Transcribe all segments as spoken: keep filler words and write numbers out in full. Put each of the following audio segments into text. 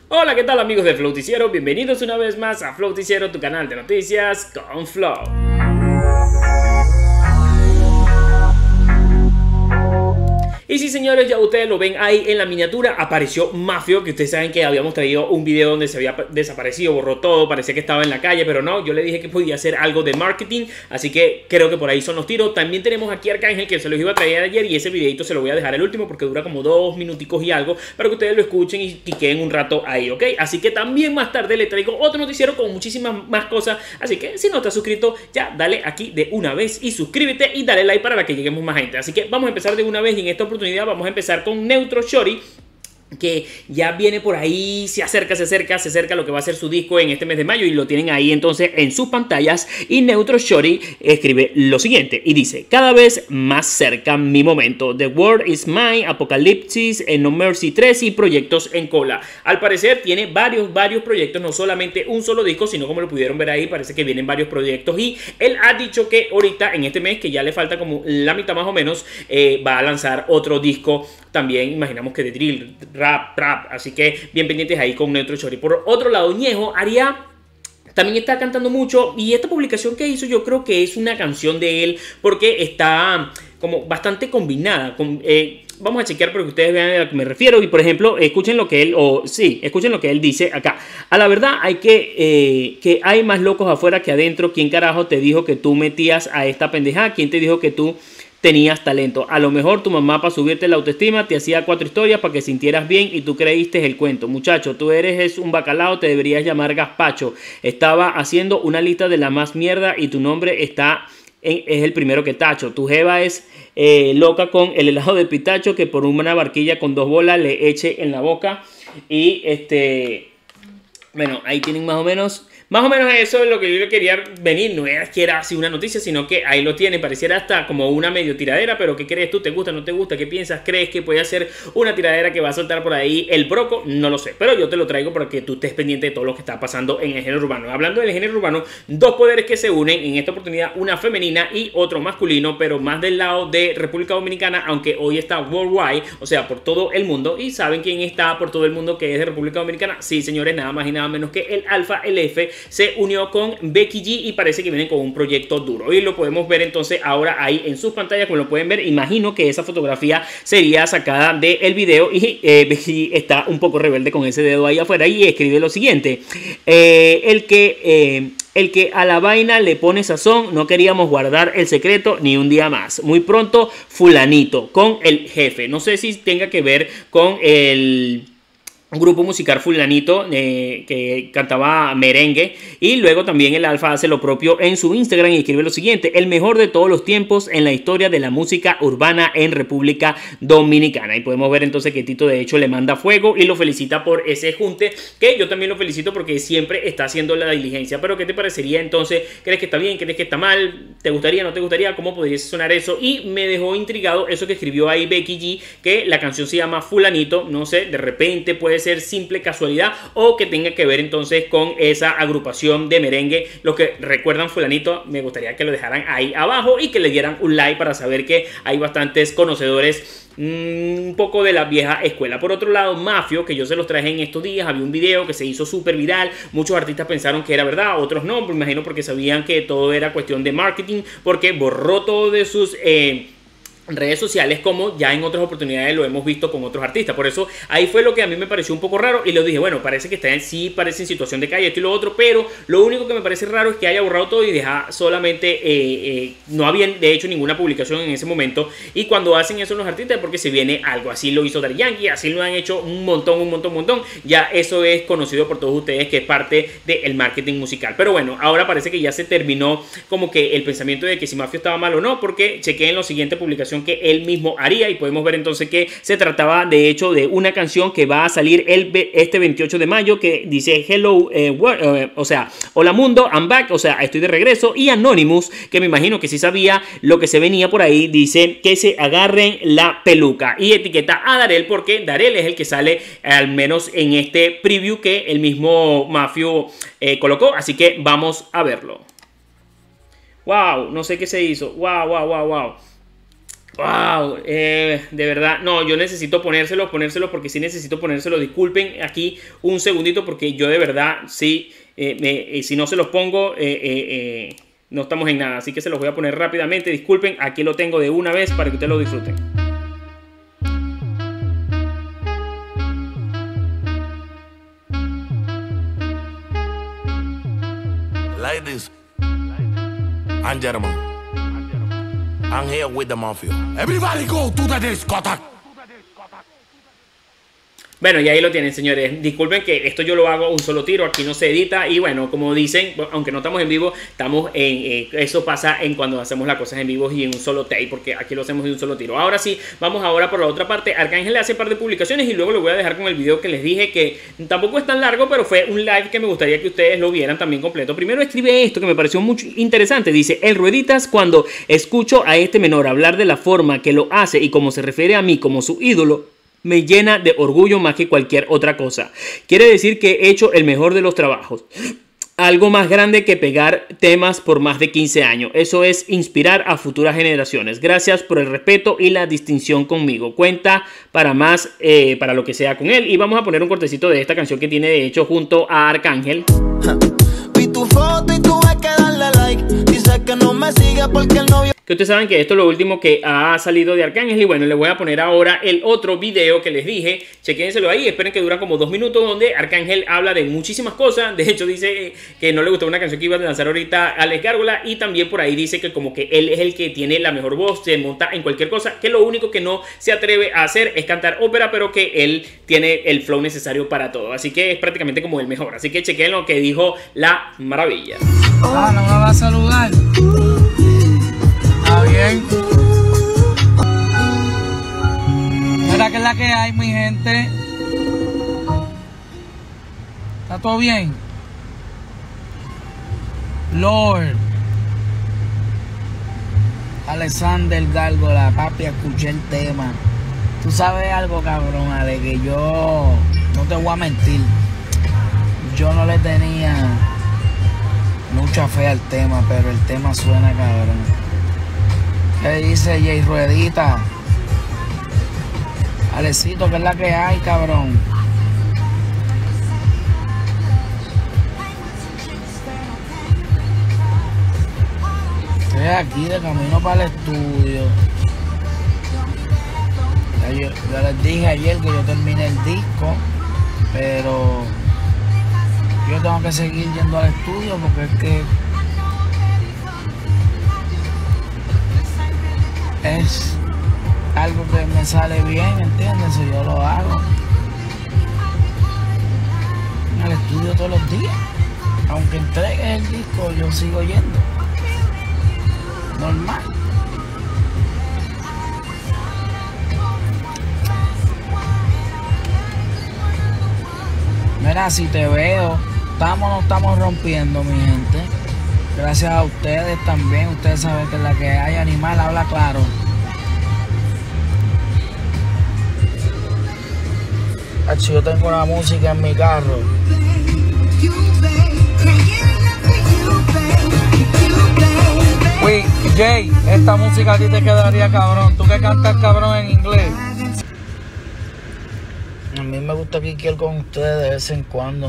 Hola, ¿qué tal amigos de Flowticiero? Bienvenidos una vez más a Flowticiero, tu canal de noticias con Flow. Y sí, señores, ya ustedes lo ven ahí en la miniatura, apareció Mafio, que ustedes saben que habíamos traído un video donde se había desaparecido, borró todo, parecía que estaba en la calle, pero no, yo le dije que podía hacer algo de marketing, así que creo que por ahí son los tiros. También tenemos aquí a Arcángel, que se los iba a traer ayer, y ese videito se lo voy a dejar el último porque dura como dos minuticos y algo, para que ustedes lo escuchen y, y queden un rato ahí, ¿ok? Así que también más tarde le traigo otro noticiero con muchísimas más cosas, así que si no estás suscrito, ya dale aquí de una vez y suscríbete y dale like para que lleguemos más gente. Así que vamos a empezar de una vez y en esta oportunidad vamos a empezar con Neutro Shorty, que ya viene por ahí, se acerca, se acerca, se acerca lo que va a ser su disco en este mes de mayo y lo tienen ahí entonces en sus pantallas. Y Neutro Shorty escribe lo siguiente y dice: cada vez más cerca mi momento, The World Is Mine, Apocalipsis, No Mercy tres y proyectos en cola. Al parecer tiene varios, varios proyectos, no solamente un solo disco, sino como lo pudieron ver ahí, parece que vienen varios proyectos. Y él ha dicho que ahorita en este mes, que ya le falta como la mitad más o menos, eh, va a lanzar otro disco también, imaginamos que de drill, rap, rap, así que bien pendientes ahí con Neutro Shorty. Por otro lado, Ñejo Aria también está cantando mucho y esta publicación que hizo yo creo que es una canción de él porque está como bastante combinada con... Eh, vamos a chequear para que ustedes vean a lo que me refiero. Y por ejemplo, escuchen lo que él, o sí, escuchen lo que él dice acá. A la verdad hay que, eh, que hay más locos afuera que adentro. ¿Quién carajo te dijo que tú metías a esta pendeja? ¿Quién te dijo que tú tenías talento? A lo mejor tu mamá, para subirte la autoestima, te hacía cuatro historias para que sintieras bien y tú creíste el cuento. Muchacho, tú eres es un bacalao, te deberías llamar Gazpacho. Estaba haciendo una lista de la más mierda y tu nombre está en, es el primero que tacho. Tu jeva es eh, loca con el helado de pitacho que por una barquilla con dos bolas le eche en la boca. Y este, bueno, ahí tienen más o menos... Más o menos eso es lo que yo quería venir. No era que era así una noticia, sino que ahí lo tienen. Pareciera hasta como una medio tiradera. Pero ¿qué crees tú? ¿Te gusta? ¿No te gusta? ¿Qué piensas? ¿Crees que puede ser una tiradera que va a soltar por ahí el Broco? No lo sé. Pero yo te lo traigo para que tú estés pendiente de todo lo que está pasando en el género urbano. Hablando del género urbano, dos poderes que se unen. En esta oportunidad una femenina y otro masculino. Pero más del lado de República Dominicana. Aunque hoy está worldwide. O sea, por todo el mundo. ¿Y saben quién está por todo el mundo que es de República Dominicana? Sí, señores, nada más y nada menos que el Alfa L F se unió con Becky G y parece que vienen con un proyecto duro y lo podemos ver entonces ahora ahí en sus pantallas. Como lo pueden ver, imagino que esa fotografía sería sacada del video y eh, Becky G está un poco rebelde con ese dedo ahí afuera y escribe lo siguiente: eh, el que eh, el que a la vaina le pone sazón, no queríamos guardar el secreto ni un día más. Muy pronto fulanito con el jefe. No sé si tenga que ver con el grupo musical fulanito eh, que cantaba merengue. Y luego también el Alfa hace lo propio en su Instagram y escribe lo siguiente: el mejor de todos los tiempos en la historia de la música urbana en República Dominicana. Y podemos ver entonces que Tito de hecho le manda fuego y lo felicita por ese junte, que yo también lo felicito porque siempre está haciendo la diligencia. Pero ¿qué te parecería entonces? ¿Crees que está bien? ¿Crees que está mal? ¿Te gustaría? ¿No te gustaría? ¿Cómo podría sonar eso? Y me dejó intrigado eso que escribió ahí Becky G, que la canción se llama Fulanito. No sé, de repente puede ser simple casualidad o que tenga que ver entonces con esa agrupación de merengue. Los que recuerdan Fulanito, me gustaría que lo dejaran ahí abajo y que le dieran un like para saber que hay bastantes conocedores mmm, un poco de la vieja escuela. Por otro lado, Mafio, que yo se los traje en estos días, había un video que se hizo súper viral. Muchos artistas pensaron que era verdad, otros no, me imagino porque sabían que todo era cuestión de marketing, porque borró todo de sus... Eh, redes sociales, como ya en otras oportunidades lo hemos visto con otros artistas. Por eso ahí fue lo que a mí me pareció un poco raro y lo dije, bueno, parece que está en sí, parece en situación de calle, esto y lo otro, pero lo único que me parece raro es que haya borrado todo y deja solamente eh, eh, no había de hecho ninguna publicación en ese momento. Y cuando hacen eso los artistas es porque se viene algo. Así lo hizo Daddy Yankee, así lo han hecho un montón, un montón, un montón. Ya eso es conocido por todos ustedes que es parte del marketing musical. Pero bueno, ahora parece que ya se terminó como que el pensamiento de que si Mafio estaba mal o no, porque chequé en la siguiente publicación que él mismo haría y podemos ver entonces que se trataba de hecho de una canción que va a salir el, este veintiocho de mayo, que dice Hello, eh, world, eh, o sea, hola mundo, I'm back, o sea, estoy de regreso. Y Anonymous, que me imagino que sí sabía lo que se venía por ahí, dice que se agarren la peluca y etiqueta a Darel, porque Darel es el que sale al menos en este preview que el mismo Mafio eh, colocó, así que vamos a verlo. Wow, no sé qué se hizo. Wow, wow, wow, wow. Wow, eh, de verdad, no, yo necesito ponérselo, ponérselo porque sí necesito ponérselo. Disculpen aquí un segundito porque yo de verdad sí, eh, me, eh, si no se los pongo, eh, eh, eh, no estamos en nada. Así que se los voy a poner rápidamente. Disculpen, aquí lo tengo de una vez para que ustedes lo disfruten. Ladies and gentlemen, I'm here with the mafia. Everybody go to the discotheque. Bueno, y ahí lo tienen, señores. Disculpen que esto yo lo hago un solo tiro, aquí no se edita. Y bueno, como dicen, aunque no estamos en vivo, estamos en eh, eso pasa en cuando hacemos las cosas en vivo y en un solo take, porque aquí lo hacemos de un solo tiro. Ahora sí, vamos ahora por la otra parte. Arcángel le hace un par de publicaciones y luego lo voy a dejar con el video que les dije, que tampoco es tan largo, pero fue un live que me gustaría que ustedes lo vieran también completo. Primero escribe esto que me pareció muy interesante. Dice: el Rueditas, cuando escucho a este menor hablar de la forma que lo hace y cómo se refiere a mí como su ídolo, me llena de orgullo más que cualquier otra cosa. Quiere decir que he hecho el mejor de los trabajos. Algo más grande que pegar temas por más de quince años. Eso es inspirar a futuras generaciones. Gracias por el respeto y la distinción conmigo. Cuenta para más, eh, para lo que sea con él. Y vamos a poner un cortecito de esta canción que tiene de hecho junto a Arcángel. Vi tu foto y tuve que darle like. Dice que no me sigue porque el novio... Que ustedes saben que esto es lo último que ha salido de Arcángel. Y bueno, les voy a poner ahora el otro video que les dije. Chequénselo ahí, esperen que dura como dos minutos, donde Arcángel habla de muchísimas cosas. De hecho dice que no le gustó una canción que iba a lanzar ahorita Alex Gárgola. Y también por ahí dice que como que él es el que tiene la mejor voz, se monta en cualquier cosa, que lo único que no se atreve a hacer es cantar ópera, pero que él tiene el flow necesario para todo. Así que es prácticamente como el mejor. Así que chequen lo que dijo La Maravilla. Ah, no me va a saludar. Está bien. Mira que es la que hay, mi gente. ¿Está todo bien? Lord Alexander Gárgola, papi, escuché el tema. Tú sabes algo, cabrón, Ale, que yo no te voy a mentir. Yo no le tenía mucha fe al tema, pero el tema suena cabrón. ¿Qué dice Jay Ruedita? Alecito, que es la que hay, cabrón. Estoy aquí de camino para el estudio. Ya yo, yo les dije ayer que yo terminé el disco, pero yo tengo que seguir yendo al estudio porque es que es algo que me sale bien, ¿entiendes? Si yo lo hago en el estudio todos los días, aunque entregues el disco, yo sigo yendo normal. Mira, si te veo, estamos no estamos rompiendo, mi gente. Gracias a ustedes también. Ustedes saben que la que hay, Animal habla claro. Yo tengo una música en mi carro. Uy, Jay, esta música a ti te quedaría cabrón. Tú que cantas cabrón en inglés. A mí me gusta quiquear con ustedes de vez en cuando.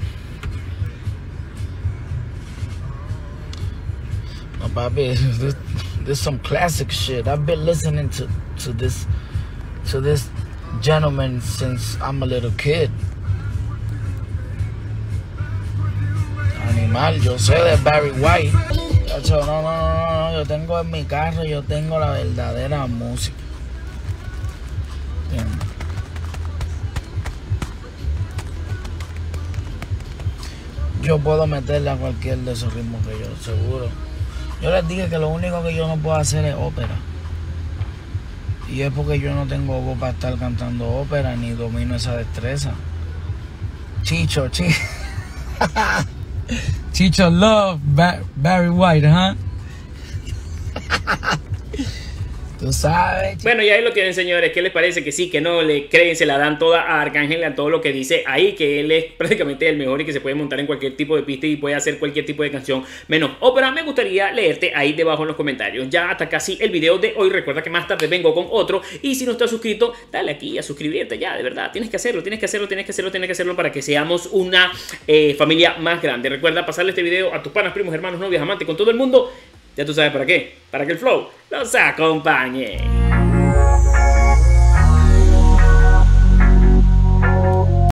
No, papi, this, this is some classic shit. I've been listening to, to this to this gentleman since I'm a little kid. Animal, yo sé de Barry White. No, no, no, no, no, yo tengo en mi carro, yo tengo la verdadera música. Bien. Yo puedo meterle a cualquier de esos ritmos que yo, seguro. Yo les dije que lo único que yo no puedo hacer es ópera. Y es porque yo no tengo voz para estar cantando ópera, ni domino esa destreza. Chicho, Chicho. Chicho love ba Barry White, ¿huh? Tú sabes. Bueno, y ahí lo tienen, señores. ¿Qué les parece? Que sí, que no, le creen, se la dan toda a Arcángel, a todo lo que dice ahí, que él es prácticamente el mejor y que se puede montar en cualquier tipo de pista y puede hacer cualquier tipo de canción menos ópera. Me gustaría leerte ahí debajo en los comentarios. Ya hasta casi el video de hoy. Recuerda que más tarde vengo con otro. Y si no estás suscrito, dale aquí a suscribirte ya, de verdad. Tienes que hacerlo, tienes que hacerlo, tienes que hacerlo, tienes que hacerlo para que seamos una eh, familia más grande. Recuerda pasarle este video a tus panas, primos, hermanos, novias, amantes, con todo el mundo. Ya tú sabes para qué. Para que el flow los acompañe.